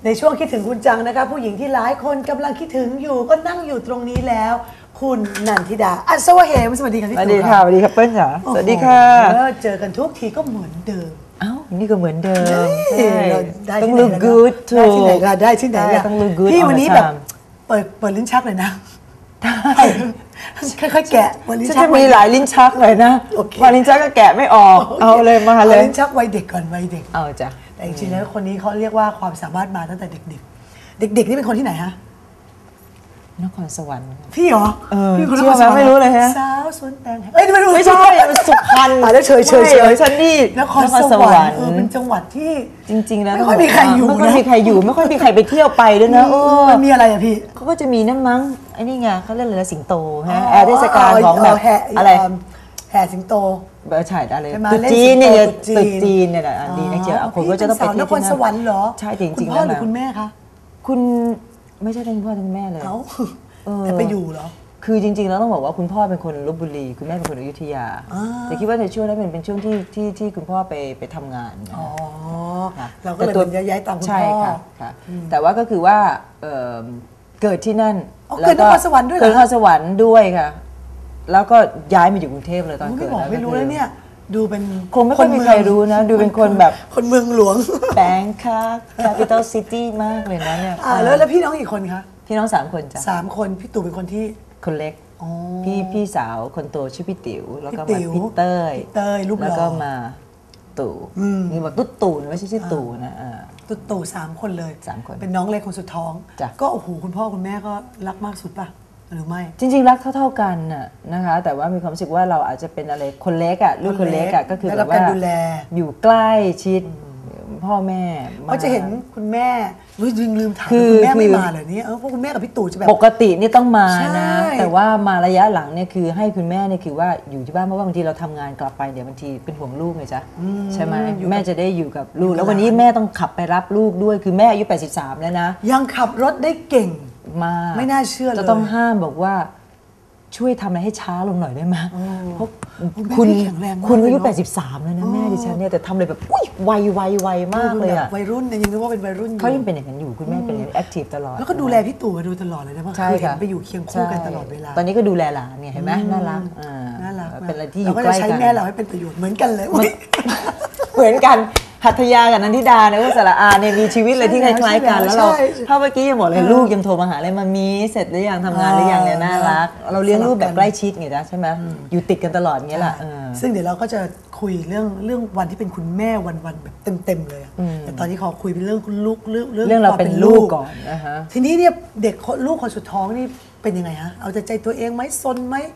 ในช่วงคิดถึงคุณจังนะคะผู้หญิงที่หลายคนกำลังคิดถึงอยู่ก็นั่งอยู่ตรงนี้แล้ว คุณนันทิดาอัศวะเหมสวัสดีค่ะพี่ตู่สวัสดีค่ะสวัสดีครับเปิ้ลจ๋าสวัสดีค่ะเจอกันทุกทีก็เหมือนเดิมอ้าวนี่ก็เหมือนเดิมต้อง look good ถูกได้ที่ไหนล่ะต้อง look good พี่วันนี้แบบเปิดลิ้นชักเลยนะค่อยๆแกะลิ้นชักจะมีหลายลิ้นชักเลยนะพอลิ้นชักก็แกะไม่ออกเอาเลยมาเลยลิ้นชักวัยเด็กก่อนวัยเด็กเอาจ้ะแต่จริงๆแล้วคนนี้เขาเรียกว่าความสามารถมาตั้งแต่เด็กๆเด็กๆนี่เป็นคนที่ไหนฮะนครสวรรค์พี่เหรอพี่คนนครสวรรค์ไม่รู้เลยฮะสาวสวนแตงไม่ใช่มันสุพรรณแล้วเฉยฉันนี่นครสวรรค์เป็นจังหวัดที่จริงๆแล้วไม่ค่อยมีใครอยู่ไม่ค่อยมีใครอยู่ไม่ค่อยมีใครไปเที่ยวไปด้วยนะมันมีอะไรอะพี่เขาก็จะมีนั่นมั้งไอ้นี่ไงเขาเรียกอะไรนะสิงโตฮะเทศกาลของแบบอะไรแห่สิงโตใช่อะไรตุ๊จีนเนี่ยตุ๊จีนเนี่ยแหละดีนะเจ้าคนก็จะต้องไปที่นครสวรรค์เหรอใช่จริงๆแล้วคุณพ่อหรือคุณแม่คะคุณไม่ใช่ทั้งพ่อทั้งแม่เลยแต่ไปอยู่เหรอคือจริงๆแล้วต้องบอกว่าคุณพ่อเป็นคนลพบุรีคุณแม่เป็นคนอยุธยาแต่คิดว่าในช่วงนั้นเป็นช่วงที่คุณพ่อไปทำงานเราก็เลยย้ายตามคุณพ่อใช่ค่ะแต่ว่าก็คือว่าเกิดที่นั่นเกิดนครสวรรค์ด้วยเกิดนครสวรรค์ด้วยค่ะแล้วก็ย้ายมาอยู่กรุงเทพเลยตอนเกิดไม่รู้เลยเนี่ยดูเป็นคงไม่ค่อยมีใครรู้นะดูเป็นคนแบบคนเมืองหลวงแบงคอก capital city มากเลยนะเนี่ยแล้วพี่น้องกี่คนคะพี่น้อง3 คนจ้ะ 3 คนพี่ตู่เป็นคนที่คนเล็กพี่สาวคนโตชื่อพี่ติ๋วแล้วก็มาพี่เต้ยรูปหล่อแล้วก็มาตู่นี่บอกตุ๊ตู่ไม่ใช่ชื่อตู่นะตู่3 คนเลย 3 คนเป็นน้องเล็กคนสุดท้องก็โอ้โหคุณพ่อคุณแม่ก็รักมากสุดป่ะหรือไม่จริงๆรักเท่ากันนะคะแต่ว่ามีความรู้สึกว่าเราอาจจะเป็นอะไรคนเล็กอ่ะลูกคนเล็กอ่ะก็คือแบบว่าอยู่ใกล้ชิดพ่อแม่เขาจะเห็นคุณแม่ลืมถามคุณแม่ไม่มาเลยเนี่ยเพราะคุณแม่กับพี่ตู่จะแบบปกตินี่ต้องมานะแต่ว่ามาระยะหลังเนี่ยคือให้คุณแม่เนี่ยคือว่าอยู่ที่บ้านเพราะว่าบางทีเราทำงานกลับไปเดี๋ยวบางทีเป็นห่วงลูกไงจ๊ะใช่ไหมแม่จะได้อยู่กับลูกแล้ววันนี้แม่ต้องขับไปรับลูกด้วยคือแม่อายุ83แล้วนะยังขับรถได้เก่งมากไม่น่าเชื่อเลยจะต้องห้ามบอกว่าช่วยทำอะไรให้ช้าลงหน่อยได้ไหมเพราะคุณอายุ83แล้วนะแม่ดิฉันเนี่ยแต่ทำอะไรแบบอุ้ยไวมากเลยอะวัยรุ่นยังนึกว่าเป็นวัยรุ่นเขายังเป็นอย่างนั้นอยู่คุณแม่เป็นแอคทีฟตลอดแล้วก็ดูแลพี่ตู่มาดูตลอดเลยนะเพราะคือเห็นไปอยู่เคียงคู่กันตลอดเวลาตอนนี้ก็ดูแลหลานเนี่ยเห็นไหมน่ารักเป็นอะไรที่อยู่ใกล้กันเราก็จะใช้แม่เราให้เป็นประโยชน์เหมือนกันเลยเหมือนกันหัตถยากับนันทิดาเนี่ยก็สระอาเนี่ยมีชีวิตอะไรที่คล้ายๆกันแล้วเราถ้าเมื่อกี้ยังบอกเลยลูกยังโทรมาหาเลยมามีเสร็จหรือยังทำงานหรือยังเนี่ยน่ารักเราเลี้ยงลูกแบบใกล้ชิดไงจ๊ะใช่ไหมอยู่ติดกันตลอดอย่างเงี้ยแหละซึ่งเดี๋ยวเราก็จะคุยเรื่องวันที่เป็นคุณแม่วันแบบเต็มเลยแต่ตอนนี้ขอคุยเป็นเรื่องคุณลูกเรื่องเราเป็นลูกก่อนทีนี้เนี่ยเด็กลูกคนสุดท้องนี่เป็นยังไงฮะเอาใจตัวเองไหมซนไหม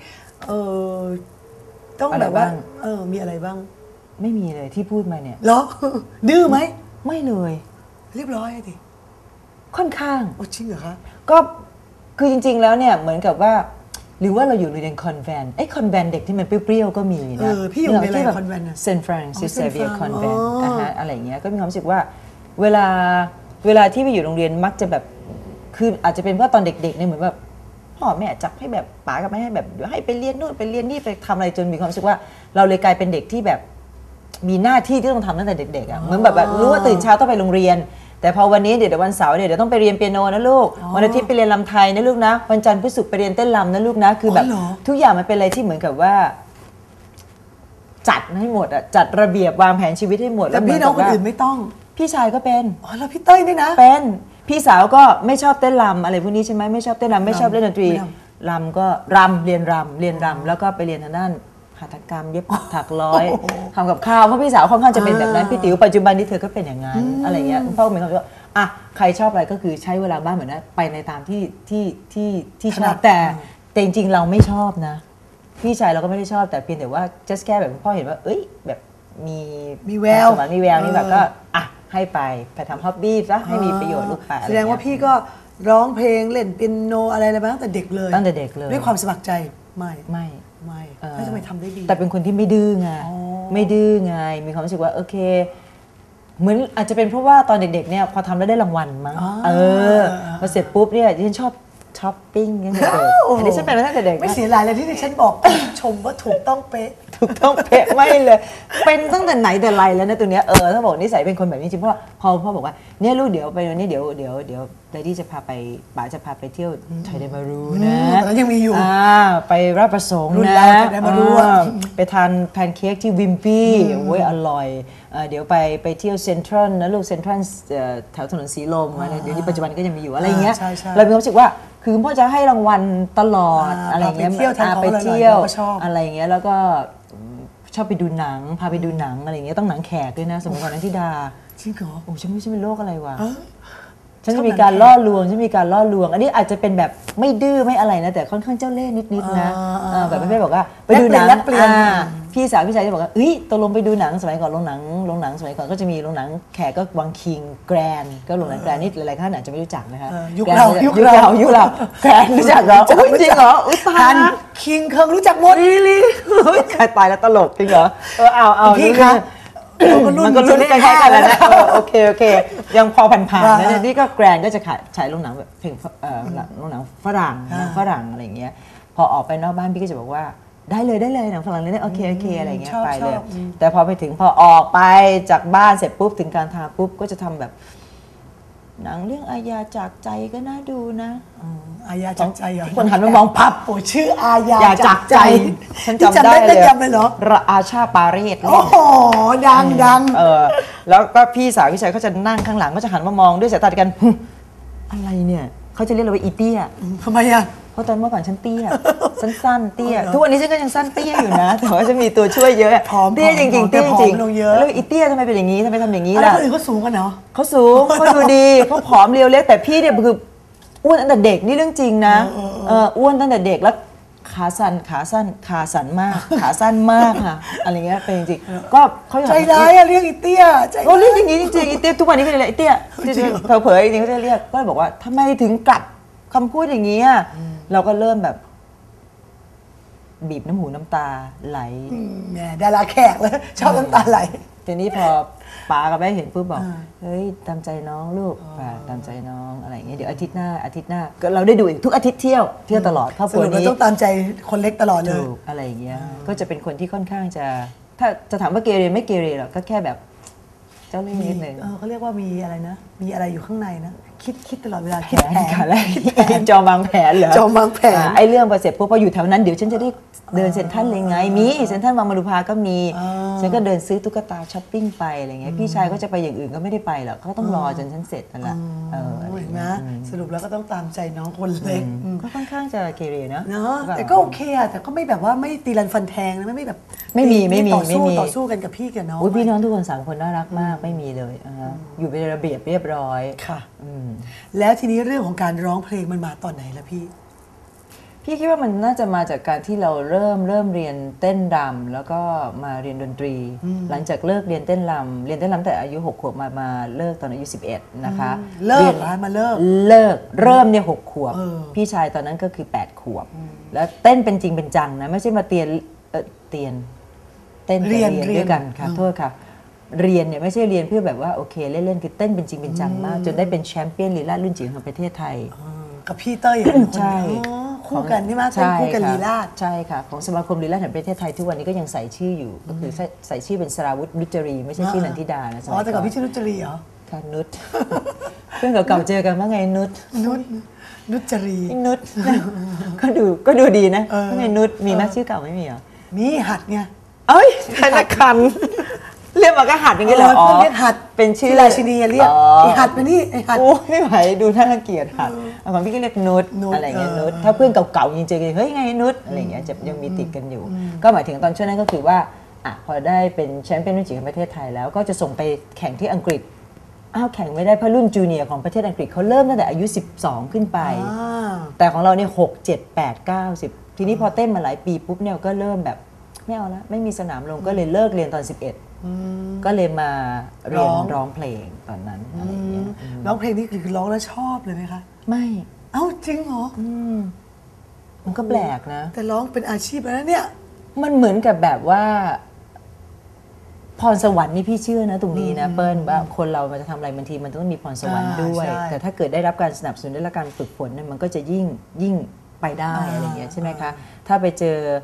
ต้องแบบว่ามีอะไรบ้างไม่มีเลยที่พูดมาเนี่ยเหรอดื้อไหมไม่เลยเรียบร้อยดิค่อนข้างโอ้จริงเหรอคะก็คือจริงๆแล้วเนี่ยเหมือนกับว่าหรือว่าเราอยู่โรงเรียนคอนแวนต์คอนแวนต์เด็กที่มันเปรี้ยวๆก็มีนะพี่อยู่ในอะไรคอนแวนต์เซนต์ฟรานซิสเซเวียร์คอนแวนต์อะไรอย่างเงี้ยก็มีความรู้สึกว่าเวลาที่ไปอยู่โรงเรียนมักจะแบบคืออาจจะเป็นเพราะตอนเด็กๆเนี่ยเหมือนแบบพ่อแม่จับให้แบบป๋ากับแม่ให้แบบให้ไปเรียนนู่นไปเรียนนี่ไปทำอะไรจนมีความรู้สึกว่าเราเลยกลายเป็นเด็กที่แบบมีหน้าที่ที่ต้องทำตั้งแต่เด็กๆอ่ะเหมือนแบบรู้ว่าตื่นเช้าต้องไปโรงเรียนแต่พอวันนี้เดี๋ยววันเสาร์เดี๋ยวต้องไปเรียนเปียโนนะลูกวันอาทิตย์ไปเรียนรำไทยนะลูกนะวันจันทร์พฤหัสไปเรียนเต้นรำนะลูกนะคือแบบทุกอย่างมันเป็นอะไรที่เหมือนกับว่าจัดให้หมดอ่ะจัดระเบียบวางแผนชีวิตให้หมดแต่พี่น้องคนอื่นไม่ต้องพี่ชายก็เป็นแล้วพี่เต้ยนี่นะเป็นพี่สาวก็ไม่ชอบเต้นรำอะไรพวกนี้ใช่ไหมไม่ชอบเต้นรำไม่ชอบเล่นดนตรีรำก็เรียนรำแล้วก็ไปเรียนทางด้านหัตถกรรมเย็บถักร้อยทำกับข้าวเพราะพี่สาวค่อนข้างจะเป็นแบบนั้นพี่ติ๋วปัจจุบันนี้เธอก็เป็นอย่างนั้นอะไรเงี้ยพ่อเป็นคนว่าอ่ะใครชอบอะไรก็คือใช้เวลาบ้านเหมือนนั้นไปในตามที่ถนัดแต่จริงๆเราไม่ชอบนะพี่ชายเราก็ไม่ได้ชอบแต่เพียงแต่ว่า just แค่แบบพ่อเห็นว่าเอ้ยแบบมีแววนี่แบบก็อ่ะให้ไปทำฮ็อบบี้ซะให้มีประโยชน์ลูกไปแสดงว่าพี่ก็ร้องเพลงเล่นเปียโนอะไรมาตั้งแต่เด็กเลยด้วยความสมัครใจไม่แล้วทำไมทำได้ดีแต่เป็นคนที่ไม่ดื้อไงมีความรู้สึกว่าโอเคเหมือนอาจจะเป็นเพราะว่าตอนเด็กๆเนี่ยพอทำแล้วได้รางวัลมั้งพอเสร็จปุ๊บเนี่ยฉันชอบช้อปปิ้งกันเด็กอันนี้ฉันเป็นมาตั้งแต่เด็กไม่เสียหลายเลยที่ฉันบอกชมว่าถูกต้องเป๊ะถูกต้องเป๊ะไม่เลยเป็นตั้งแต่ไหนแต่ไรแล้วนะตัวเนี้ยถ้าบอกนิสัยเป็นคนแบบนี้จริงเพราะพ่อบอกว่าเนี่ยลูกเดี๋ยวไปวันนี้เดี๋ยวไดดี้จะพาไปป๋าจะพาไปเที่ยวไทยเดมารูนะตอนนั้นยังมีอยู่ไปราชประสงค์นะไปทานแพนเค้กที่วิมปี้โอ้ยอร่อยเดี๋ยวไปเที่ยวเซ็นทรัลนะลูกเซ็นทรัลแถวถนนสีลมเดี๋ยวนี้ปัจจุบันก็ยังมีอยู่อะไรเงี้ยเรามีความรู้สึกว่าคือพ่อจะให้รางวัลตลอดอะไรเงี้ยไปเที่ยวอะไรเงี้ยแล้วก็ชอบไปดูหนังพาไปดูหนังอะไรเงี้ยต้องหนังแขกด้วยนะสมัยก่อนนั้นธิดาจริงเหรอโอ้ฉันไม่ใช่เป็นโรคอะไรวะฉันจะมีการล่อลวงอันนี้อาจจะเป็นแบบไม่ดื้อไม่อะไรนะแต่ค่อนข้างเจ้าเล่ห์นิดๆนะแบบแม่บอกว่าไปดูหนังพี่สาวพี่ชายจะบอกว่าตกลงไปดูหนังสมัยก่อนโรงหนังสมัยก่อนก็จะมีโรงหนังแขกก็วังคิงแกรนก็โรงหนังแกรนนี่หลายๆท่านอาจจะไม่รู้จักนะคะยุคเราแกรนรู้จักเหรอจริงเหรอตายคิงเคิงรู้จักหมดตายแล้วตลกจริงเหรอเอาพี่คะมันก็รุ่นใกล้ๆกันแล้วนะโอเคยังพอผ่านๆนะนี่ก็แกรนก็จะฉายโรงหนังแบบเพลงโรงหนังฝรั่งอะไรอย่างเงี้ยพอออกไปนอกบ้านพี่ก็จะบอกว่าได้เลยหนังฝรั่งเลยนะโอเคอะไรเงี้ยไปเลยแต่พอไปถึงพอออกไปจากบ้านเสร็จปุ๊บถึงการทาปุ๊บก็จะทำแบบหนังเรื่องอาญาจากใจก็น่าดูนะอาญาจากใจเหรอคนหันมามองพับโอ้ชื่ออาญาจากใจฉันจำได้เลยเหรออาชาปาเรศโอ้โหดังแล้วก็พี่สาวพี่ชายเขาจะนั่งข้างหลังก็จะหันมามองด้วยสายตากันอะไรเนี่ยเขาจะเรียกเราว่าอีเตี้ยทำไมอ่ะเพราะตอนเมื่อก่อนฉันเตี้ยสั้นเตี้ยทุกวันนี้ฉันก็ยังสั้นเตี้ยอยู่นะแต่ว่าฉันมีตัวช่วยเยอะเตี้ยจริงๆเตี้ยจริงแล้วอีเตี้ยทำไมเป็นอย่างนี้ทำไมทำอย่างนี้ล่ะคนอื่นเขาสูงกันเนาะเขาสูงเขาดูดีเขาผอมเรียวเล็กแต่พี่เนี่ยคืออ้วนตั้งแต่เด็กนี่เรื่องจริงนะอ้วนตั้งแต่เด็กแล้วขาสั้นมากขาสั้นมากค่ะอะไรเงี้ยเป็นจริงๆก็เขาใจร้ายอะเรียกอีเตี้ยเขาเรียกอย่างนี้จริงๆอีเตี้ยทุกวันนี้ก็เลยอีเตี้ยเผยๆจริงๆเขาจะเรียกก็บอกว่าทำไมถึงกลับคำพูดอย่างนี้เราก็เริ่มแบบบีบน้ำหูน้ำตาไหลแหมดาราแขกแล้วชอบน้ำตาไหลทีนี้พอป๋ากับแม่เห็นปุ๊บบอกเฮ้ยตามใจน้องลูกตามใจน้องอะไรอย่างเงี้ยเดี๋ยวอาทิตย์หน้าเราได้ดูอีกทุกอาทิตย์เที่ยวตลอดครอบครัวนี้ต้องตามใจคนเล็กตลอดเลยอะไรอย่างเงี้ยก็จะเป็นคนที่ค่อนข้างจะถ้าจะถามว่าเกเรไม่เกเรหรอกก็แค่แบบเจ้าเล่ห์นิดนึงเขาเรียกว่ามีอะไรนะมีอะไรอยู่ข้างในนะคิดตลอดเวลาคิดแผนจอมวางแผนเหรอจอมวางแผนไอ้เรื่องพอเสร็จปุ๊บพออยู่แถวนั้นเดี๋ยวฉันจะได้เดินเซ็นทรัลเลยไงมีเซ็นทรัลบางมารุภาก็มีฉันก็เดินซื้อตุ๊กตาช้อปปิ้งไปอะไรเงี้ยพี่ชายก็จะไปอย่างอื่นก็ไม่ได้ไปหรอกก็ต้องรอจนฉันเสร็จนั่นแหละนะสรุปแล้วก็ต้องตามใจน้องคนเล็กก็ค่อนข้างจะเกเรเนาะแต่ก็โอเคอะแต่ก็ไม่แบบว่าไม่ตีรันฟันแทงนะไม่แบบไม่มีต่อสู้กันกับพี่กับน้องพี่น้องทุกคน3 คนน่ารักมากไม่มีเลยอยู่เป็นระเบียบเรียบร้อยค่ะแล้วทีนี้เรื่องของการร้องเพลงมันมาตอนไหนล่ะพี่คิดว่ามันน่าจะมาจากการที่เราเริ่มเรียนเต้นรำแล้วก็มาเรียนดนตรีหลังจากเลิกเรียนเต้นรำแต่อายุ6 ขวบมาเลิกตอนอายุ11นะคะเลิกมาเริ่มเนี่ย6 ขวบพี่ชายตอนนั้นก็คือ8 ขวบแล้วเต้นเป็นจริงเป็นจังนะไม่ใช่มาเต้นเรียนด้วยกันค่ะโทษค่ะเรียนเนี่ยไม่ใช่เรียนเพื่อแบบว่าโอเคเล่นๆคือเต้นเป็นจริงเป็นจังมากจนได้เป็นแชมเปี้ยนลีลาศรุ่นจิ๋วของประเทศไทยกับพี่เต้ยใช่คู่กันนี่มากคู่กันลีลาศใช่ค่ะของสมาคมลีลาศแห่งประเทศไทยทุกวันนี้ก็ยังใส่ชื่ออยู่ก็คือใส่ชื่อเป็นสราวุธนุจรีไม่ใช่ชื่อนันทิดานะแต่กับพี่ชื่อนุจรีเหรอค่ะนุชเพื่อนเก่าๆเจอกันว่าไงนุจรีนุชก็ดูดีนะว่าไงนุชมีไหมชื่อเก่าไม่มีเหรอมีหัดไงเอ้ยธนคันเรียกมาก็หัดอย่างนี้เหรอเรียกหัดเป็นชื่อราชินีเรียกไอหัดมานี่ไอหัดโอ้ไม่ไหวดูน่ารังเกียจหัดของพี่ก็เรียกนุชอะไรเงี้ยนุชถ้าเพื่อนเก่าๆจริงๆเฮ้ยไงนุชอะไรเงี้ยจะยังมีติดกันอยู่ก็หมายถึงตอนช่วงนั้นก็คือว่าพอได้เป็นแชมเปี้ยนรุ่นจิ๋วของประเทศไทยแล้วก็จะส่งไปแข่งที่อังกฤษแข่งไม่ได้เพราะรุ่นจูเนียร์ของประเทศอังกฤษเขาเริ่มตั้งแต่อายุ12ขึ้นไปแต่ของเราเนี่ย6 7 8 9 10ทีนี้พอเต้นมาหลายปีปุ๊บเนี่ยก็เริ่มแบบไม่เอาละไม่มีสนามลงก็เลยเลิกเรียนตอน11ก็เลยมาเรียนร้องเพลงตอนนั้นอะไรอย่างเงี้ยร้องเพลงนี่คือร้องแล้วชอบเลยไหมคะไม่เอ้าจริงเหรอมันก็แปลกนะแต่ร้องเป็นอาชีพแล้วเนี่ยมันเหมือนกับแบบว่าพรสวรรค์นี่พี่เชื่อนะตรงนี้นะเปิ้ลว่าคนเรามันจะทำอะไรบางทีมันต้องมีพรสวรรค์ด้วยแต่ถ้าเกิดได้รับการสนับสนุนได้รับการฝึกฝนเนี่ยมันก็จะยิ่งไปได้อะไรอย่างเงี้ยใช่ไหมคะถ้าไปเจอ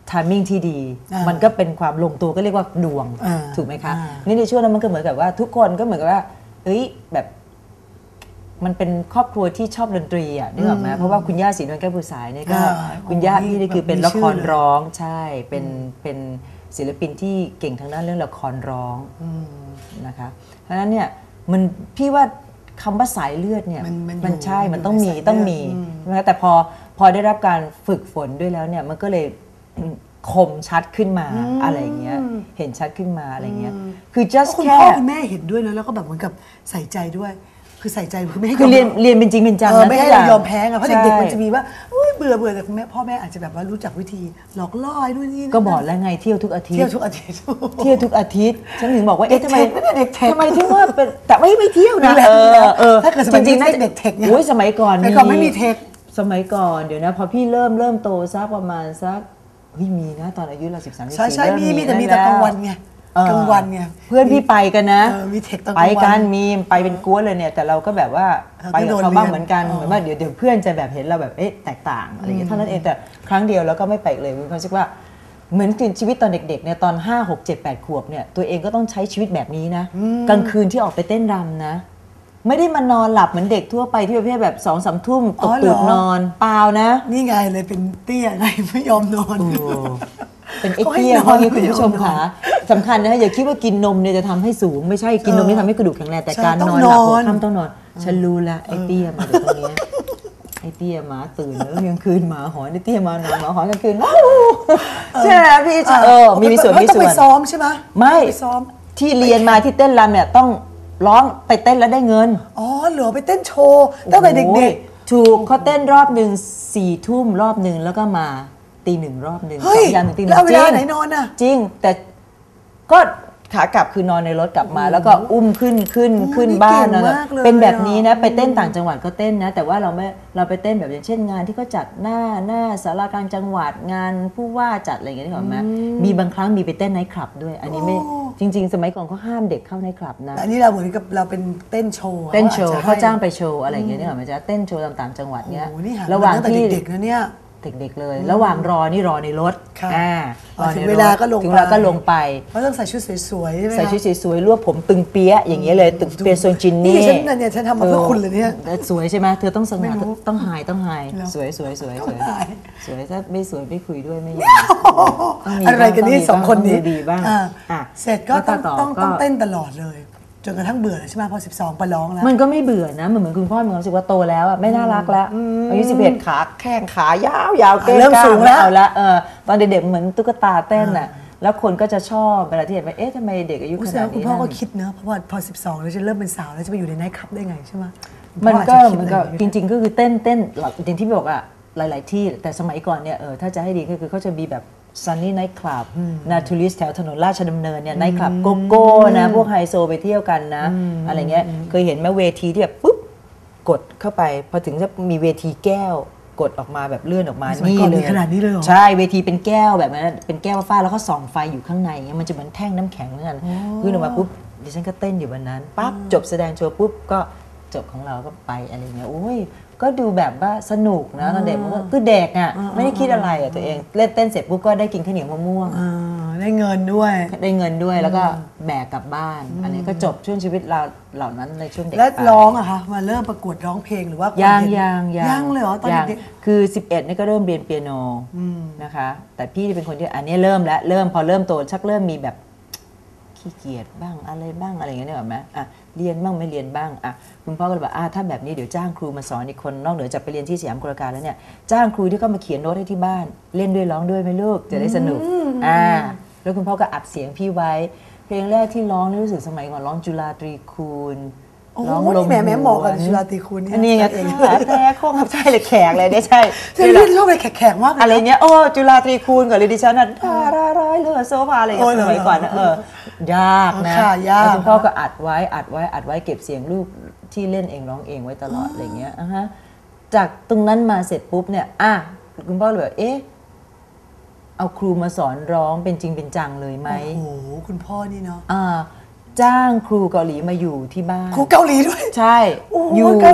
ทามมิ่งที่ดีมันก็เป็นความลงตัวก็เรียกว่าดวงถูกไหมคะนี่ในช่วงนั้นมันก็เหมือนกับว่าทุกคนก็เหมือนกับว่าเอ้ยแบบมันเป็นครอบครัวที่ชอบดนตรีอ่ะนึกออกไหมเพราะว่าคุณย่าศรีนวลแก้วภูสายเนี่ยก็คุณย่าพี่นี่คือเป็นละครร้องใช่เป็นศิลปินที่เก่งทางด้านเรื่องละครร้องนะคะเพราะฉะนั้นเนี่ยมันพี่ว่าคำว่าสายเลือดเนี่ยมันใช่มันต้องมีนะคะแต่พอได้รับการฝึกฝนด้วยแล้วเนี่ยมันก็เลยคมชัดขึ้นมาอะไรอย่างเงี้ยเห็นชัดขึ้นมาอะไรเงี้ยคือ just คุณแค่พ่อคุณแม่เห็นด้วยแล้วก็แบบเหมือนกับใส่ใจด้วยคือใส่ใจคือไม่ให้คือเรียนเป็นจริงเป็นจังนะไม่ให้เรายอมแพ้ไงเพราะเด็กๆมันจะมีว่าเบื่อแต่คุณแม่พ่อแม่อาจจะแบบว่ารู้จักวิธีหลอกล่อด้วยนี่ก็บอกแล้วไงเที่ยวทุกอาทิตย์เที่ยวทุกอาทิตย์ฉันถึงบอกว่าเอ๊ะทำไมเด็กเทคทำไมถึงว่าเป็นแต่ไม่เที่ยวนะถ้าเกิดสมัยนี้เด็กเทคเนี่ยสมัยก่อนไม่มีเทคสมัยก่อนเดี๋ยวนะพอพี่เริ่มโตสักประมาณสักมีนะตอนอายุเรา13 14 ใช่มีแต่กลางวันไงกลางวันไงเพื่อนพี่ไปกันนะมีเทคตอนไปกันไปเป็นกวนเลยเนี่ยแต่เราก็แบบว่าไปกับเขาบ้างเหมือนกันเหมือนว่าเดี๋ยวเพื่อนจะแบบเห็นเราแบบแตกต่างอะไรอย่างเงี้ยเท่านั้นเองแต่ครั้งเดียวแล้วก็ไม่ไปเลยมีความรู้สึกว่าเหมือนชีวิตตอนเด็กๆเนี่ยตอน5 6 7 8 ขวบเนี่ยตัวเองก็ต้องใช้ชีวิตแบบนี้นะกลางคืนที่ออกไปเต้นรำนะไม่ได้มานอนหลับเหมือนเด็กทั่วไปที่ประเภทแบบ2-3 ทุ่มตกตื่นนอนเปล่านะนี่ไงเลยเป็นเตี้ยไงไม่ยอมนอนเป็นไอ้เตี้ยเพราะงี้คุณผู้ชมค่ะสำคัญนะอย่าคิดว่ากินนมเนี่ยจะทำให้สูงไม่ใช่กินนมนี่ทำให้กระดูกแข็งแรงแต่การนอนหลับหัวค่ำต้องนอนฉันรู้แล้วไอ้เตี้ยมาอยู่ตรงนี้ไอ้เตี้ยมาตื่นแล้วกลางคืนหมาหอนไอ้เตี้ยมานอนหมาหอนกลางคืนใช่ไหมพี่มีส่วนต้องไปซ้อมใช่ไหมไม่ที่เรียนมาที่เต้นรำเนี่ยต้องร้องไปเต้นแล้วได้เงินเหลือไปเต้นโชว์ตั้งแต่เด็กๆถูกเขาเต้นรอบหนึ่ง4 ทุ่มรอบหนึ่งแล้วก็มาตี 1รอบหนึ่ง2 ยามถึงตี 1 แล้วเวลาไหนนอนอ่ะจริงแต่ก็ขากลับคือนอนในรถกลับมาแล้วก็อุ้มขึ้นบ้านนะเป็นแบบนี้นะไปเต้นต่างจังหวัดก็เต้นนะแต่ว่าเราไปเต้นแบบอย่างเช่นงานที่เขาจัดหน้าศาลากลางจังหวัดงานผู้ว่าจัดอะไรอย่างเงี้ยที่เห็นไหมมีบางครั้งมีไปเต้นไนท์คลับด้วยอันนี้ไม่จริงๆสมัยก่อนเขาห้ามเด็กเข้าไนท์คลับนะอันนี้เราเหมือนกับเราเป็นเต้นโชว์เขาจ้างไปโชว์อะไรอย่างเงี้ยนี่เหรอมันจะเต้นโชว์ตามต่างจังหวัดเนี้ยระหว่างที่เด็กๆนะเนี่ยเด็กๆเลยระหว่างรอในรถถึงเวลาก็ลงไปเขาต้องใส่ชุดสวยๆใช่ไหมใส่ชุดสวยๆรวบผมตึงเปี้ยอย่างเงี้ยเลยตึงเปี้ยทรงจินนี่ฉันทำมาเพื่อคุณเลยเนี่ยสวยใช่ไหมเธอต้องสง่าต้องหายสวยถ้าไม่สวยไม่คุยด้วยไม่อยากอะไรกันนี่2 คนนี้ดีบ้างเสร็จก็ต้องเต้นตลอดเลยจนกระทั่งเบื่อใช่ไหมพอ12ไปร้องแล้วมันก็ไม่เบื่อนะเหมือนคุณพ่อมีความรู้สึกว่าโตแล้วอ่ะไม่น่ารักแล้วอายุ11แข้งขายาวเริ่มสูงแล้วตอนเด็กๆเหมือนตุ๊กตาเต้นอ่ะแล้วคนก็จะชอบเวลาที่เห็นว่าเอ๊ะทำไมเด็กอายุขนาดนี้คุณพ่อก็คิดเนอะเพราะว่าพอ12แล้วจะเริ่มเป็นสาวแล้วจะไปอยู่ในไนท์คลับได้ไงใช่ไหมมันก็จริงๆก็คือเต้นอย่างที่บอกอ่ะหลายๆที่แต่สมัยก่อนเนี่ยถ้าจะให้ดีก็คือเขาจะมีแบบซันนี่ไนท์คลับนาทูริสแถวถนนราชดำเนินเนี่ยไนท์คลับโกโก้นะพวกไฮโซไปเที่ยวกันนะอะไรเงี้ยเคยเห็นไหมเวทีที่แบบปุ๊บกดเข้าไปพอถึงจะมีเวทีแก้วกดออกมาแบบเลื่อนออกมานี่เลยขนาดนี้เลยใช่เวทีเป็นแก้วแบบนั้นเป็นแก้วฟ้าแล้วก็ส่องไฟอยู่ข้างในเงี้ยมันจะเหมือนแท่งน้ำแข็งเหมือนกันขึ้นออกมาปุ๊บดิฉันก็เต้นอยู่วันนั้นปั๊บจบแสดงโชว์ปุ๊บก็จบของเราก็ไปอะไรเงี้ยโอ้ยก็ดูแบบว่าสนุกนะตอนเด็กมันก็คือเด็กอ่ะไม่ได้คิดอะไรอ่ะตัวเองเล่นเต้นเสร็จปุ๊บก็ได้กินข้าวเหนียวมะม่วงได้เงินด้วยแล้วก็แบกกลับบ้านอันนี้ก็จบช่วงชีวิตเราเหล่านั้นในช่วงเด็กแล้วร้องอะคะมาเริ่มประกวดร้องเพลงหรือว่ายังเลยเหรอตอนเด็กคือ11นี่ก็เริ่มเรียนเปียโนนะคะแต่พี่เป็นคนที่อันนี้เริ่มพอเริ่มโตชักเริ่มมีแบบขี้เกียจบ้างอะไรอย่างเงี้ยได้ไหมเรียนบ้างไม่เรียนบ้างคุณพ่อก็เลยบอกถ้าแบบนี้เดี๋ยวจ้างครูมาสอนอีกคนนอกเหนือจากไปเรียนที่สยามกุลการแล้วเนี่ยจ้างครูที่เขามาเขียนโน้ตให้ที่บ้านเล่นด้วยร้องด้วยไหมลูกจะได้สนุกแล้วคุณพ่อก็อัดเสียงพี่ไว้เพลงแรกที่ร้องนี่รู้สึกสมัยก่อนร้องจุฬาตรีคูณร้องลมแม่เหมาะกับจุฬาตรีคูณนี่ไงแท้โค้งขับใช่เลยแขกเลยได้ใช่เรื่องชอบเลยแขกมากอะไรเงี้ยจุฬาตรีคูณกับเลยดิฉันน่ะร้ายเลยโซฟาอะไรอย่างเงี้ยสมัยก่อนนะยากนะแล้วคุณพ่อก็อัดไว้เก็บเสียงลูกที่เล่นเองร้องเองไว้ตลอดอะไรเงี้ยจากตรงนั้นมาเสร็จปุ๊บเนี่ยคุณพ่อเลยแบบเอาครูมาสอนร้องเป็นจริงเป็นจังเลยไหมโอ้โหคุณพ่อนี่เนาะจ้างครูเกาหลีมาอยู่ที่บ้านครูเกาหลีด้วยใช่อยู่เกาหลี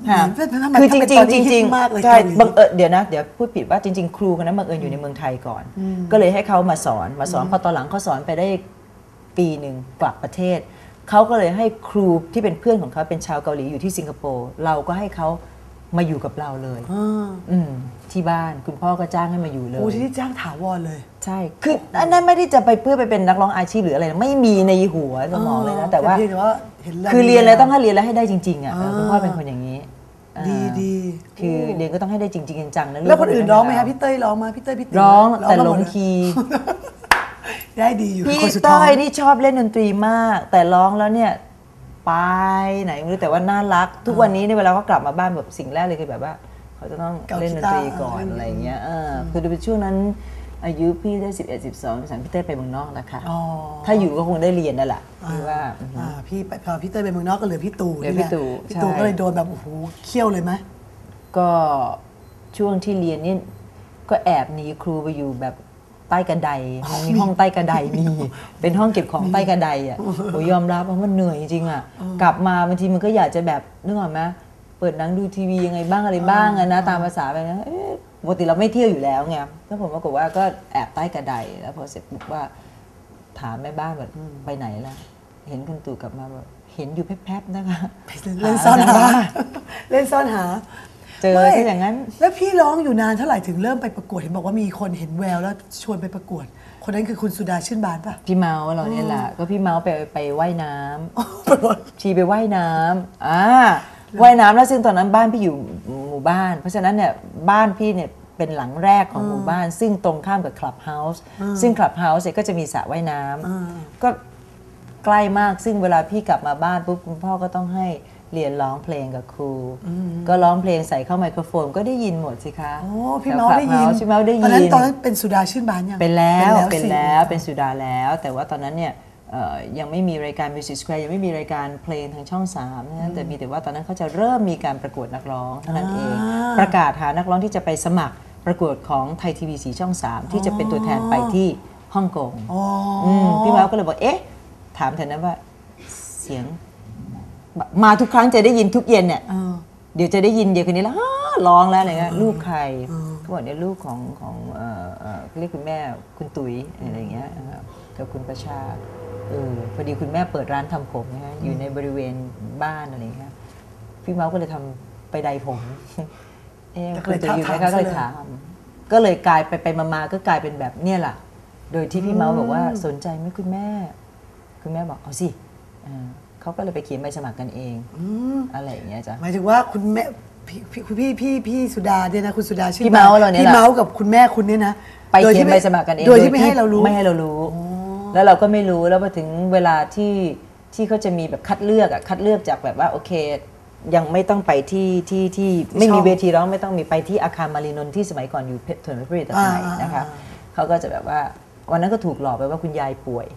คือจริงใช่บังเอิญเดี๋ยวนะเดี๋ยวพูดผิดว่าจริงๆครูคนนั้นบังเอิญอยู่ในเมืองไทยก่อนก็เลยให้เขามาสอนพอตอนหลังเขาสอนไปได้ปีหนึ่งกลับประเทศเขาก็เลยให้ครูที่เป็นเพื่อนของเขาเป็นชาวเกาหลีอยู่ที่สิงคโปร์เราก็ให้เขามาอยู่กับเราเลยที่บ้านคุณพ่อก็จ้างให้มาอยู่เลยโอ้ที่จ้างถาวรเลยใช่คืออันนั้นไม่ได้จะไปเพื่อไปเป็นนักร้องอาชีพหรืออะไรไม่มีในหัวสมองเลยนะแต่ว่าคือเรียนแล้วต้องให้เรียนแล้วให้ได้จริงๆอ่ะคุณพ่อเป็นคนอย่างนี้ดีคือเรียนก็ต้องให้ได้จริงๆจังๆนะแล้วคนอื่นร้องไหมคะพี่เต้ยร้องมาพี่เต้ยพี่ติ๋วร้องแต่หลงคีย์ได้ดีอยู่พี่เต้ยนี่ชอบเล่นดนตรีมากแต่ร้องแล้วเนี่ยไปไหนไม่รู้แต่ว่าน่ารักทุกวันนี้เนี่ยเวลาเขากลับมาบ้านแบบสิ่งแรกเลยคือแบบว่าเขาจะต้องเล่นดนตรีก่อนอะไรเงี้ยคือในช่วงนั้นอายุพี่ได้11 12 13พี่เต้ยไปเมืองนอกนะคะถ้าอยู่ก็คงได้เรียนนั่นแหละคือว่าพี่พอพี่เต้ยไปเมืองนอกก็เหลือพี่ตู่พี่ตู่ก็เลยโดนแบบโอ้โหเขี้ยวเลยไหมก็ช่วงที่เรียนนี่ก็แอบหนีครูไปอยู่แบบใต้กระไดมีห้องใต้กระไดมีเป็นห้องเก็บของใต้กระไดอ่ะโอ้ยอมรับว่ามันเหนื่อยจริงอ่ะกลับมาบางทีมันก็อยากจะแบบนึกออกไหมเปิดหนังดูทีวียังไงบ้างอะไรบ้างนะตามภาษาไปนะปกติเราไม่เที่ยวอยู่แล้วไงแล้วผมปรากฏว่าก็แอบใต้กระไดแล้วพอเสร็จปุ๊บว่าถามแม่บ้านแบบไปไหนล่ะเห็นคุณตู่กลับมาแบบเห็นอยู่แป๊บๆนะคะเล่นซ่อนหาเล่นซ่อนหาเจอที่อย่างนั้นแล้วพี่ร้องอยู่นานเท่าไหร่ถึงเริ่มไปประกวดเห็นบอกว่ามีคนเห็นแววแล้วชวนไปประกวดคนนั้นคือคุณสุดาชื่นบานป่ะพี่เมาส์เราเนี่ยแหละก็พี่เมาส์ไปว่ายน้ำชีไปว่ายน้ำว่ายน้ำแล้วซึ่งตอนนั้นบ้านพี่อยู่หมู่บ้านเพราะฉะนั้นเนี่ยบ้านพี่เนี่ยเป็นหลังแรกของหมู่บ้านซึ่งตรงข้ามกับคลับเฮาส์ซึ่งคลับเฮาส์เนี่ยก็จะมีสระว่ายน้ำก็ใกล้มากซึ่งเวลาพี่กลับมาบ้านปุ๊บคุณพ่อก็ต้องให้เรียนร้องเพลงกับครูก็ร้องเพลงใส่เข้าไมโครโฟนก็ได้ยินหมดสิคะโอ้พี่เมาได้ยินพี่เมาได้ยินตอนนั้นเป็นสุดาชื่นบานยังเป็นสุดาแล้วแต่ว่าตอนนั้นเนี่ยยังไม่มีรายการ Music Square ยังไม่มีรายการเพลงทางช่อง3นะแต่มีแต่ว่าตอนนั้นเขาจะเริ่มมีการประกวดนักร้องเท่านั้นเองประกาศหานักร้องที่จะไปสมัครประกวดของไทยทีวี4ช่อง3ที่จะเป็นตัวแทนไปที่ฮ่องกงพี่เมาก็เลยบอกเอ๊ะถามแทนนั้นว่าเสียงมาทุกครั้งจะได้ยินทุกเย็นเนี่ยเดี๋ยวจะได้ยินเดี๋ยวคนนี้แล้วร้องแล้วอะไรเงี้ยลูกใครเขาบอกเนี่ยลูกของเรียกคุณแม่คุณตุ๋ยอะไรเงี้ยกับคุณประชาพอดีคุณแม่เปิดร้านทำผมนะฮะอยู่ในบริเวณบ้านอะไรเงี้ยพี่เมาส์ก็เลยทำไปไดผมคุณตุ๋ยอยู่ไหมคะก็เลยถามก็เลยกลายไปมาก็กลายเป็นแบบเนี่ยแหละโดยที่พี่เมาส์บอกว่าสนใจไหมคุณแม่บอกเอาสิเขาก็เลยไปเขียนใบสมัครกันเองอะไรอย่างเงี้ยจ้ะหมายถึงว่าคุณแม่พี่สุดาเนี่ยนะคุณสุดาชื่อพี่เมาส์เราเนี่ยพี่เมาส์กับคุณแม่คุณเนี่ยนะไปเขียนใบสมัครกันเองโดยที่ไม่ให้เรารู้แล้วเราก็ไม่รู้แล้วพอถึงเวลาที่เขาจะมีแบบคัดเลือกจากแบบว่าโอเคยังไม่ต้องไปที่ไม่มีเวทีร้องไม่ต้องมีไปที่อาคารมารีนนท์ที่สมัยก่อนอยู่ถนนพระปรีตัดใหม่นะคะเขาก็จะแบบว่าวันนั้นก็ถูกหลอกไปว่าคุณยายป่วย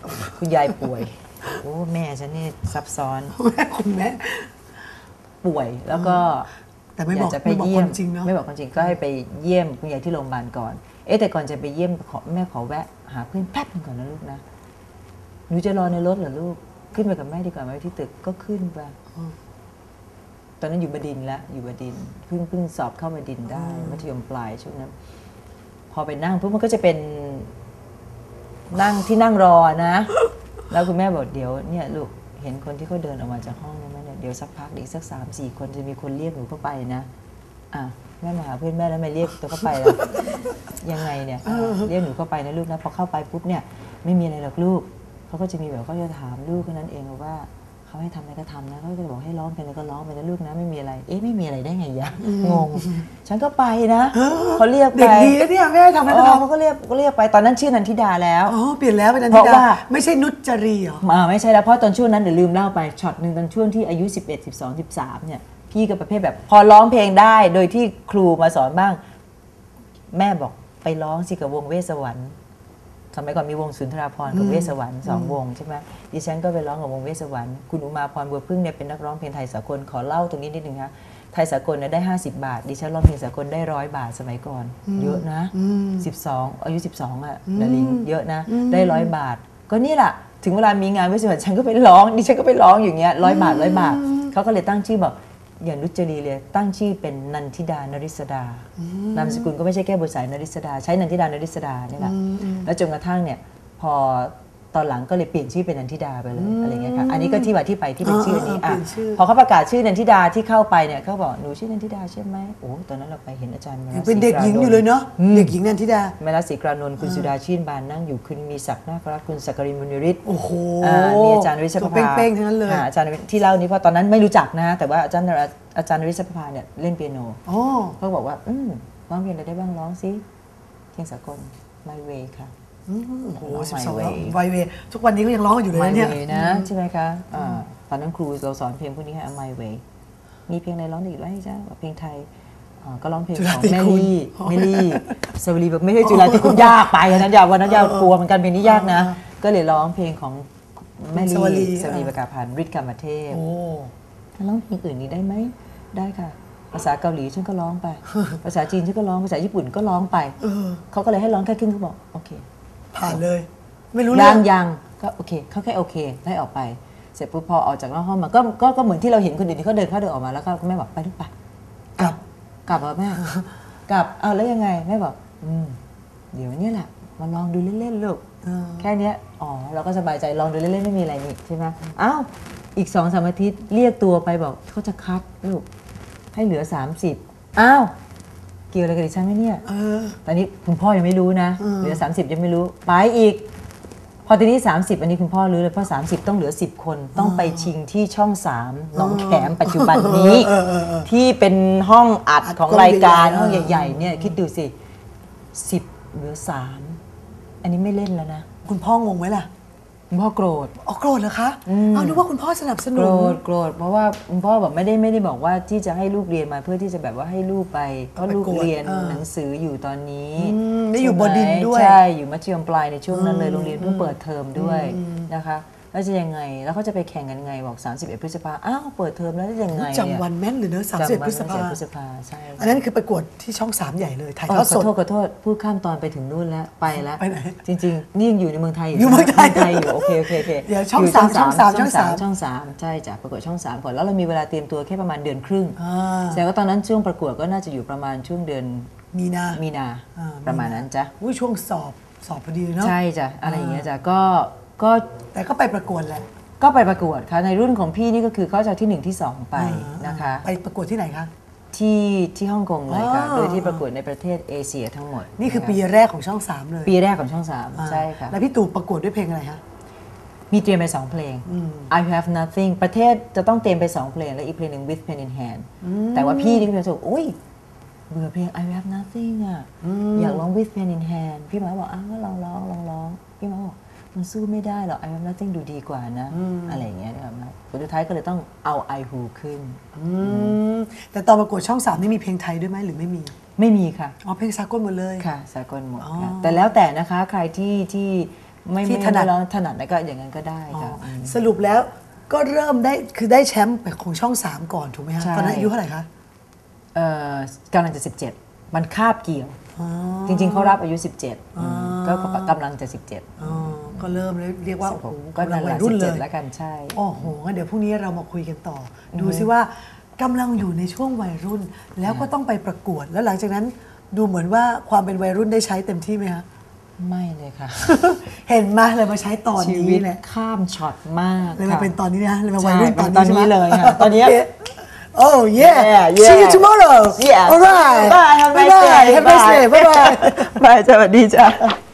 โอ้แม่ฉันนี่ซับซ้อนคุณแม่ป่วยแล้วก็แต่ไม่บอกความจริงเนาะไม่บอกความจริงก็ให้ไปเยี่ยมคุณยายที่โรงพยาบาลก่อนแต่ก่อนจะไปเยี่ยมแม่ขอแวะหาเพื่อนแป๊บนึงก่อนนะลูกนะหนูจะรอในรถเหรอลูกขึ้นไปกับแม่ดีกว่าไหมที่ตึกก็ขึ้นไปตอนนั้นอยู่บดินทร์แล้วอยู่บดินทร์เพิ่งสอบเข้าบดินทร์ได้มัธยมปลายช่วงนั้นพอไปนั่งปุ๊บมันก็จะเป็นนั่งที่นั่งรอนะแล้วคุณแม่บอกเดี๋ยวเนี่ยลูกเห็นคนที่เขาเดินออกมาจากห้องนั้นไหมเนี่ยเดี๋ยวสักพักอีกสัก 3-4 คนจะมีคนเรียกหนูเข้าไปนะแม่มาหาเพื่อนแม่แล้วไม่เรียกตัวเข้าไปแล้วยังไงเนี่ยเรียกหนูเข้าไปนะลูกนะพอเข้าไปปุ๊บเนี่ยไม่มีอะไรหรอกลูกเขาก็จะมีแบบเขาจะถามลูกแค่นั้นเองว่าเขาให้ทำอะไรก็ทำนะเขาก็จะบอกให้ร้องเพลงแล้วก็ร้องไปนะลูกนะไม่มีอะไรไม่มีอะไรได้ไงยะงงฉันก็ไปนะเขาเรียกไปเด็กดีแล้วเนี่ยแม่ทำอะไรก็ทำเขาก็เรียกไปตอนนั้นชื่อนันทิดาแล้วเปลี่ยนแล้วเป็นนันทิดาไม่ใช่นุชจรีเหรอไม่ใช่แล้วเพราะตอนช่วงนั้นเดี๋ยวลืมเล่าไปช็อตนึงตอนช่วงที่อายุ11 12 13เนี่ยพี่ก็ประเภทแบบพอร้องเพลงได้โดยที่ครูมาสอนบ้างแม่บอกไปร้องสิกับวงเวสสวรรค์สมัยก่อนมีวงสุนทราภรณ์กับเวสสวรรค์2 วงใช่ไหมดิฉันก็ไปร้องกับวงเวสสวรรค์คุณอุมาพรบัวพึ่งเนี่ยเป็นนักร้องเพลงไทยสากลขอเล่าตรงนี้นิดนึงคะไทยสากลเนี่ยได้50 บาทดิฉันร้องเพลงสากลได้100 บาทสมัยก่อนเยอะนะ12อายุ12อ่ะดาริงเยอะนะได้100 บาทก็นี่แหละถึงเวลามีงานเวสสวรรค์ฉันก็ไปร้องดิฉันก็ไปร้องอย่างเงี้ย100 บาทเขาก็เลยตั้งชื่อบอกอย่างนุชจรีเลยตั้งชื่อเป็นนันทิดานริศดานามสกุลก็ไม่ใช่แก้วบัวสายนริศดาใช้นันทิดานริศดาเนี่ยแหละแล้วจนกระทั่งเนี่ยพอตอนหลังก็เลยเปลี่ยนชื่อเป็นนันทิดาไปเลยอะไรเงี้ยค่ะอันนี้ก็ที่มาที่ไปที่เป็นชื่อนี้พอเขาประกาศชื่อนันทิดาที่เข้าไปเนี่ยเขาบอกหนูชื่อนันทิดาใช่ไหมโอ้ตอนนั้นเราไปเห็นอาจารย์เป็นเด็กหญิงอยู่เลยเนาะเด็กหญิงนันทิดาเมลัสศรีกรานนท์คุณสุดาชื่นบานนั่งอยู่คุณมีศักดิ์นาครัตน์คุณสักกรินบุญยฤทธิ์โอ้โหมีอาจารย์วิศภาเป้งๆทั้งนั้นเลยอาจารย์ที่เล่านี้เพราะตอนนั้นไม่รู้จักนะแต่ว่าอาจารย์วิศภาเนี่ยเล่นเปียโนเขาบอกว่าร้องเพลงอะไรได้บ้างร้องซิเพลงสากล My Way ค่ะโอ้โห12ไวเวทุกวันนี้ก็ยังร้องอยู่เลยเนี่ยนะใช่ไหมคะตอนนั้นครูเราสอนเพลงพวกนี้ให้ My Way มีเพลงอะไรร้องอีกไหมจ๊ะเพลงไทยก็ร้องเพลงของแมรี่สวรีแบบไม่ใช่จุฬาที่คุณยากไปนั้นยากวันนั้นยากกลัวเหมือนกันเพลงนี้ยากนะก็เลยร้องเพลงของแมรี่สวรีประกาพันธ์ฤทธิ์กรรมเทพร้องเพลงอื่นนี้ได้ไหมได้ค่ะภาษาเกาหลีฉันก็ร้องไปภาษาจีนฉันก็ร้องภาษาญี่ปุ่นก็ร้องไปเขาก็เลยให้ร้องแค่ครึ่งเขาบอกโอเคผ่านเลยไม่รู้เรื่องยังก็โอเคเขาแค่โอเคได้ออกไปเสร็จปุ๊บพอออกจากห้องมาก็เหมือนที่เราเห็นคนอื่นที่เขาเดินเข้าเดินออกมาแล้วก็แม่บอกไปลูกไปกลับเหรอแม่กลับเอาแล้วยังไงแม่บอกเดี๋ยวนี้แหละมาลองดูเล่นๆลูกแค่นี้เราก็สบายใจลองดูเล่นๆไม่มีอะไรนี่ใช่ไหมอ้าวอีก2-3 อาทิตย์เรียกตัวไปบอกเขาจะคัดลูกให้เหลือ30อ้าวเกี่ยวอะไรกับดิฉันไหมเนี่ยตอนนี้คุณพ่อยังไม่รู้นะเหลือ30ยังไม่รู้ไปอีกพอทีนี้30อันนี้คุณพ่อรู้เลยเพราะ30ต้องเหลือ10คนต้องไปชิงที่ช่อง3หนองแขมปัจจุบันนี้ที่เป็นห้องอัดของรายการห้องใหญ่ๆเนี่ยคิดดูสิ10เหลือ3อันนี้ไม่เล่นแล้วนะคุณพ่องงไหมล่ะคุณพ่อโกรธโกรธเหรอคะเอานึกว่าคุณพ่อสนับสนุนโกรธเพราะว่าคุณพ่อแบบไม่ได้บอกว่าที่จะให้ลูกเรียนมาเพื่อที่จะแบบว่าให้ลูกไปเพราะลูกเรียนหนังสืออยู่ตอนนี้ได้อยู่บดินทร์ด้วยใช่อยู่มัธยมปลายในช่วงนั้นเลยโรงเรียนเพิ่งเปิดเทอมด้วยนะคะแล้วจะยังไงแล้วเขาจะไปแข่งกันไงบอก31 พฤษภาอ้าวเปิดเทอมแล้วจะยังไงจำวันแม่นเลยเนอะ31 พฤษภาใช่อันนั้นคือประกวดที่ช่อง3ใหญ่เลยถ่ายทอดสดขอโทษพูดข้ามตอนไปถึงนู่นแล้วไปแล้วไปไหนจริงๆนี่ยังอยู่ในเมืองไทยอยู่เมืองไทยอยู่โอเคเดี๋ยวช่อง3ใช่จ้ะประกวดช่อง3ก่อนแล้วเรามีเวลาเตรียมตัวแค่ประมาณเดือนครึ่งแสดงว่าตอนนั้นช่วงประกวดก็น่าจะอยู่ประมาณช่วงเดือนมีนาประมาณนั้นจ้ะช่วงสอบพอดีเนาะใช่จ้ะอะไรอย่างเงี้ยจ้ะก็แต่ก็ไปประกวดแหละก็ไปประกวดค่ะในรุ่นของพี่นี่ก็คือเขาจะที่1ที่2ไปนะคะไปประกวดที่ไหนคะที่ฮ่องกงเลยค่ะโดยที่ประกวดในประเทศเอเชียทั้งหมดนี่คือปีแรกของช่อง3เลยปีแรกของช่อง3ใช่ค่ะแล้วพี่ตู่ประกวดด้วยเพลงอะไรคะมีเตรียมไป2เพลง I Have Nothing ประเทศจะต้องเตรียมไป2เพลงและอีกเพลงหนึ่ง With Pen in Hand แต่ว่าพี่นี่ก็จะอุ้ยเบื่อเพลง I Have Nothing อ่ะอยากร้อง With Pen in Hand พี่หมาบอกอ้าวลองร้องพี่หมาบอกมันสู้ไม่ได้หรอก I Have Nothing ดูดีกว่านะอะไรอย่างเงี้ยนะครับผลสุดท้ายก็เลยต้องเอา I Who ขึ้นแต่ตอนประกวดช่อง3นี่มีเพลงไทยด้วยไหมหรือไม่มีค่ะเพลงสากลหมดเลยค่ะสากลหมดค่ะแต่แล้วแต่นะคะใครที่ไม่ถนัดแล้วก็อย่างนั้นก็ได้ค่ะสรุปแล้วก็เริ่มได้คือได้แชมป์ของช่อง3ก่อนถูกไหมคะตอนนั้นอายุเท่าไหร่คะกำลังจะ17มันคาบเกี่ยวจริงๆเขารับอายุ17ก็กำลังจะ17 ก็เริ่มเรียกว่าก็นั่นแหละ17แล้วกันใช่โอ้โหงั้นเดี๋ยวพรุ่งนี้เรามาคุยกันต่อดูซิว่ากำลังอยู่ในช่วงวัยรุ่นแล้วก็ต้องไปประกวดแล้วหลังจากนั้นดูเหมือนว่าความเป็นวัยรุ่นได้ใช้เต็มที่ไหมคะไม่เลยค่ะเห็นมาเลยมาใช้ตอนนี้แหละข้ามช็อตมากเลยมาเป็นตอนนี้นะเลยมาวัยรุ่นตอนนี้เลยค่ะตอนนี้ Oh yeah. See you tomorrow. Yeah. All right. Bye. Have a nice day. Bye. Bye. Bye. สวัสดีจ้า